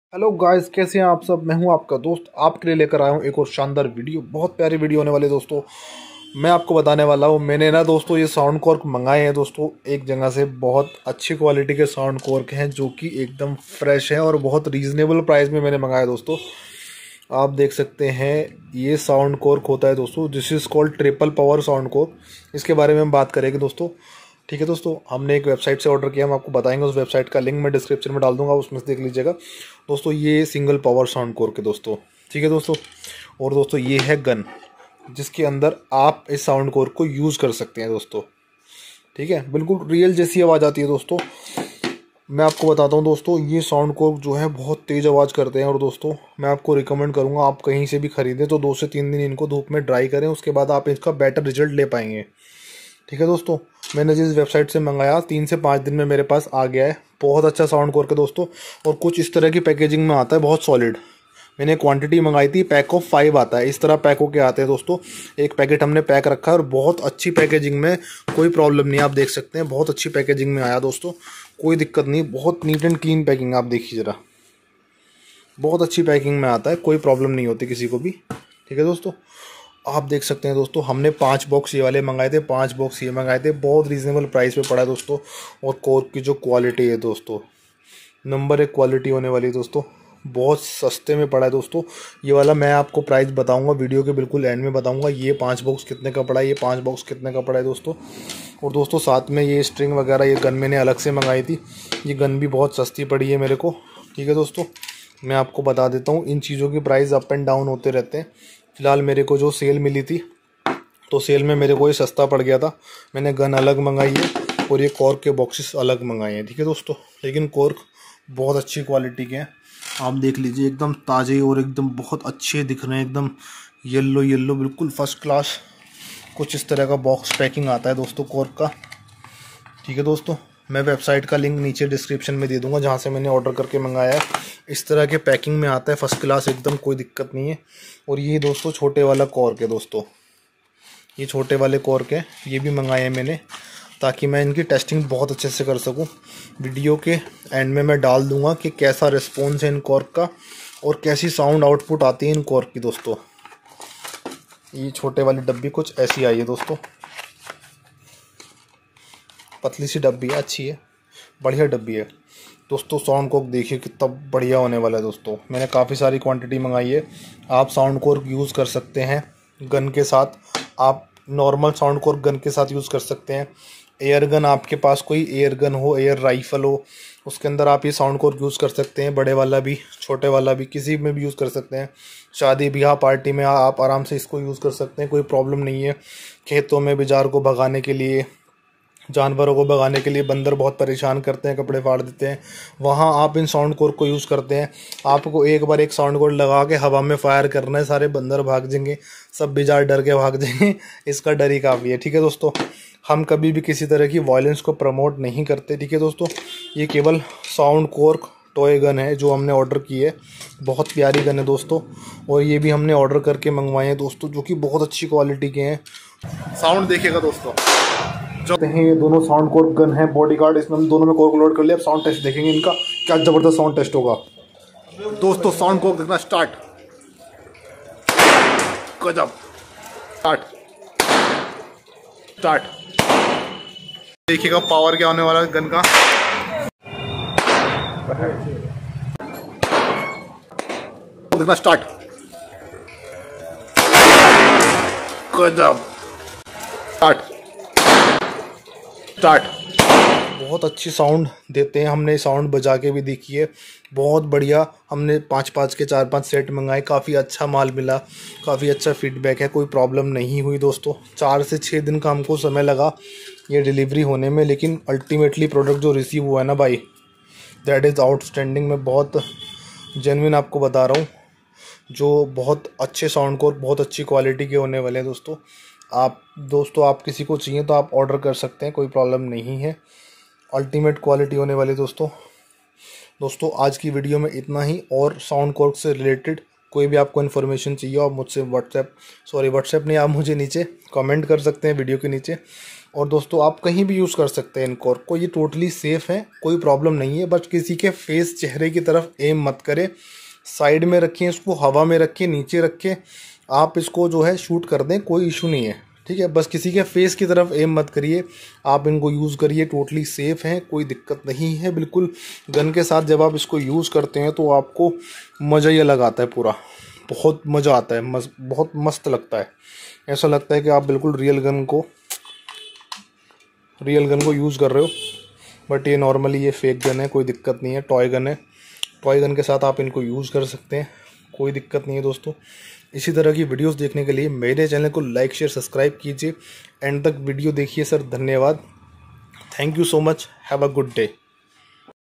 Hello guys, कैसे हैं आप सब। मैं हूं आपका दोस्त, आपके लिए लेकर आया हूं एक और शानदार वीडियो। बहुत प्यारी वीडियो होने वाली है दोस्तों। मैं आपको बताने वाला हूं, मैंने ना दोस्तों ये साउंड कॉर्क मंगाए हैं दोस्तों एक जगह से। बहुत अच्छी क्वालिटी के साउंड कॉर्क हैं जो कि एकदम फ्रेश हैं और बहुत रीज़नेबल प्राइस में मैंने मंगाया दोस्तों। आप देख सकते हैं ये साउंड कॉर्क होता है दोस्तों, this is called triple power sound cork. इसके बारे में हम बात करेंगे दोस्तों। ठीक है दोस्तों, हमने एक वेबसाइट से ऑर्डर किया, हम आपको बताएंगे। उस वेबसाइट का लिंक मैं डिस्क्रिप्शन में डाल दूंगा, उसमें से देख लीजिएगा दोस्तों। ये सिंगल पावर साउंड कोर के दोस्तों, ठीक है दोस्तों। और दोस्तों ये है गन, जिसके अंदर आप इस साउंड कोर को यूज़ कर सकते हैं दोस्तों। ठीक है, बिल्कुल रियल जैसी आवाज़ आती है दोस्तों। मैं आपको बताता हूँ दोस्तों, ये साउंड कोर जो है बहुत तेज़ आवाज़ करते हैं। और दोस्तों मैं आपको रिकमेंड करूँगा, आप कहीं से भी ख़रीदें तो 2 से 3 दिन इनको धूप में ड्राई करें, उसके बाद आप इसका बेटर रिजल्ट ले पाएंगे। ठीक है दोस्तों, मैंने जिस वेबसाइट से मंगाया 3 से 5 दिन में मेरे पास आ गया है। बहुत अच्छा साउंड कोर के दोस्तों। और कुछ इस तरह की पैकेजिंग में आता है, बहुत सॉलिड। मैंने क्वांटिटी मंगाई थी, पैक ऑफ 5 आता है, इस तरह पैक होके आते हैं दोस्तों। एक पैकेट हमने पैक रखा है और बहुत अच्छी पैकेजिंग में, कोई प्रॉब्लम नहीं। आप देख सकते हैं बहुत अच्छी पैकेजिंग में आया दोस्तों, कोई दिक्कत नहीं। बहुत नीट एंड क्लीन पैकिंग, आप देखिए ज़रा, बहुत अच्छी पैकिंग में आता है, कोई प्रॉब्लम नहीं होती किसी को भी। ठीक है दोस्तों, आप देख सकते हैं दोस्तों, हमने 5 बॉक्स ये वाले मंगाए थे, 5 बॉक्स ये मंगाए थे। बहुत रीज़नेबल प्राइस पे पड़ा है दोस्तों। और कोर की जो क्वालिटी है दोस्तों, नंबर 1 क्वालिटी होने वाली है दोस्तों। बहुत सस्ते में पड़ा है दोस्तों ये वाला। मैं आपको प्राइस बताऊंगा, वीडियो के बिल्कुल एंड में बताऊंगा ये 5 बॉक्स कितने का पड़ा है, ये 5 बॉक्स कितने का पड़ा है दोस्तों। और दोस्तों साथ में ये स्ट्रिंग वगैरह, ये गन मैंने अलग से मंगाई थी। ये गन भी बहुत सस्ती पड़ी है मेरे को। ठीक है दोस्तों, मैं आपको बता देता हूँ, इन चीज़ों की प्राइस अप एंड डाउन होते रहते हैं। फ़िलहाल मेरे को जो सेल मिली थी, तो सेल में मेरे को ये सस्ता पड़ गया था। मैंने गन अलग मंगाई है और ये कॉर्क के बॉक्सेस अलग मंगाए हैं। ठीक है दोस्तों, लेकिन कॉर्क बहुत अच्छी क्वालिटी के हैं। आप देख लीजिए, एकदम ताज़े और एकदम बहुत अच्छे दिख रहे हैं, एकदम येलो येलो, बिल्कुल फर्स्ट क्लास। कुछ इस तरह का बॉक्स पैकिंग आता है दोस्तों कॉर्क का। ठीक है दोस्तों, मैं वेबसाइट का लिंक नीचे डिस्क्रिप्शन में दे दूंगा, जहाँ से मैंने ऑर्डर करके मंगाया है। इस तरह के पैकिंग में आता है, फर्स्ट क्लास एकदम, कोई दिक्कत नहीं है। और ये दोस्तों छोटे वाला कॉर्क है दोस्तों, ये छोटे वाले कॉर्क है, ये भी मंगाए हैं मैंने, ताकि मैं इनकी टेस्टिंग बहुत अच्छे से कर सकूं। वीडियो के एंड में मैं डाल दूंगा कि कैसा रिस्पॉन्स है इन कॉर्क का और कैसी साउंड आउटपुट आती है इन कॉर्क की दोस्तों। ये छोटे वाली डब्बी कुछ ऐसी आई है दोस्तों, पतली सी डब्बी है, अच्छी है, बढ़िया डब्बी है दोस्तों। साउंड कोर्क देखिए कितना बढ़िया होने वाला है दोस्तों। मैंने काफ़ी सारी क्वांटिटी मंगाई है। आप साउंड कोर्क यूज़ कर सकते हैं गन के साथ, आप नॉर्मल साउंड कोर्क गन के साथ यूज़ कर सकते हैं। एयर गन, आपके पास कोई एयर गन हो, एयर राइफल हो, उसके अंदर आप ये साउंड कोर्क यूज़ कर सकते हैं। बड़े वाला भी, छोटे वाला भी, किसी में भी यूज़ कर सकते हैं। शादी ब्याह पार्टी में आप आराम से इसको यूज़ कर सकते हैं, कोई प्रॉब्लम नहीं है। खेतों में बिजार को भगाने के लिए, जानवरों को भगाने के लिए, बंदर बहुत परेशान करते हैं, कपड़े फाड़ देते हैं, वहाँ आप इन साउंड कोर को यूज़ करते हैं। आपको एक बार एक साउंड कोर लगा के हवा में फायर करना है, सारे बंदर भाग जाएंगे, सब बिजार डर के भाग जाएंगे। इसका डर ही काफ़ी है। ठीक है दोस्तों, हम कभी भी किसी तरह की वायलेंस को प्रमोट नहीं करते। ठीक है दोस्तों, ये केवल साउंड कोर टॉय गन है जो हमने ऑर्डर की है। बहुत प्यारी गन है दोस्तों, और ये भी हमने ऑर्डर करके मंगवाए हैं दोस्तों, जो कि बहुत अच्छी क्वालिटी के हैं। साउंड देखिएगा दोस्तों, हैं ये दोनों साउंड कोर गन है, बॉडी गार्ड, इसमें हम दोनों में कोर को लोड कर लिया। अब साउंड टेस्ट देखेंगे इनका, क्या जबरदस्त साउंड टेस्ट होगा दोस्तों। साउंड कोर देखना स्टार्ट, गजब, स्टार्ट स्टार्ट। देखिएगा पावर क्या होने वाला है गन का। देखना स्टार्ट, गजब, स्टार्ट स्टार्ट। बहुत अच्छी साउंड देते हैं, हमने साउंड बजा के भी देखी है, बहुत बढ़िया। हमने 5-5 के 4-5 सेट मंगाए, काफ़ी अच्छा माल मिला, काफ़ी अच्छा फीडबैक है, कोई प्रॉब्लम नहीं हुई दोस्तों। 4 से 6 दिन का हमको समय लगा ये डिलीवरी होने में, लेकिन अल्टीमेटली प्रोडक्ट जो रिसीव हुआ है ना भाई, दैट इज़ आउटस्टैंडिंग। मैं बहुत जेन्युइन आपको बता रहा हूँ, जो बहुत अच्छे साउंड कोर, बहुत अच्छी क्वालिटी के होने वाले हैं दोस्तों। आप किसी को चाहिए तो आप ऑर्डर कर सकते हैं, कोई प्रॉब्लम नहीं है। अल्टीमेट क्वालिटी होने वाली दोस्तों आज की वीडियो में इतना ही। और साउंड कोर्क से रिलेटेड कोई भी आपको इन्फॉर्मेशन चाहिए, आप मुझसे व्हाट्सएप नहीं, आप मुझे नीचे कमेंट कर सकते हैं वीडियो के नीचे। और दोस्तों आप कहीं भी यूज़ कर सकते हैं इनको, और ये टोटली सेफ़ है, कोई प्रॉब्लम नहीं है। बस किसी के फेस चेहरे की तरफ एम मत करें, साइड में रखें इसको, हवा में रखें, नीचे रखें, आप इसको जो है शूट कर दें, कोई इशू नहीं है, ठीक है। बस किसी के फेस की तरफ एम मत करिए, आप इनको यूज़ करिए, टोटली सेफ़ हैं, कोई दिक्कत नहीं है बिल्कुल। गन के साथ जब आप इसको यूज़ करते हैं तो आपको मज़ा ही अलग आता है, पूरा बहुत मज़ा आता है, बहुत मस्त लगता है। ऐसा लगता है कि आप बिल्कुल रियल गन को यूज़ कर रहे हो। बट ये नॉर्मली ये फेक गन है, कोई दिक्कत नहीं है, टॉय गन है। टॉय गन के साथ आप इनको यूज़ कर सकते हैं, कोई दिक्कत नहीं है दोस्तों। इसी तरह की वीडियोस देखने के लिए मेरे चैनल को लाइक शेयर सब्सक्राइब कीजिए, एंड तक वीडियो देखिए सर। धन्यवाद, thank you so much, have a good day.